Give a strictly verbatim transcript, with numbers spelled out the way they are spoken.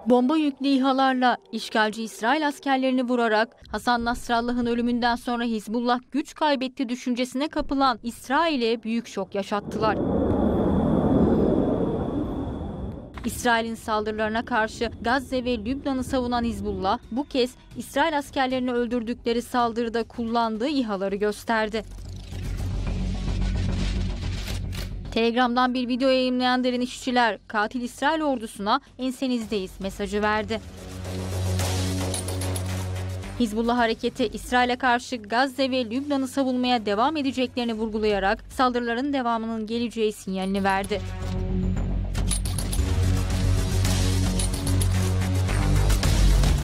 Bomba yüklü İHA'larla işgalci İsrail askerlerini vurarak Hasan Nasrallah'ın ölümünden sonra Hizbullah güç kaybetti düşüncesine kapılan İsrail'e büyük şok yaşattılar. İsrail'in saldırılarına karşı Gazze ve Lübnan'ı savunan Hizbullah bu kez İsrail askerlerini öldürdükleri saldırıda kullandığı İHA'ları gösterdi. Telegram'dan bir video yayınlayan derin işçiler, katil İsrail ordusuna ensenizdeyiz mesajı verdi. Hizbullah hareketi İsrail'e karşı Gazze ve Lübnan'ı savunmaya devam edeceklerini vurgulayarak saldırıların devamının geleceği sinyalini verdi.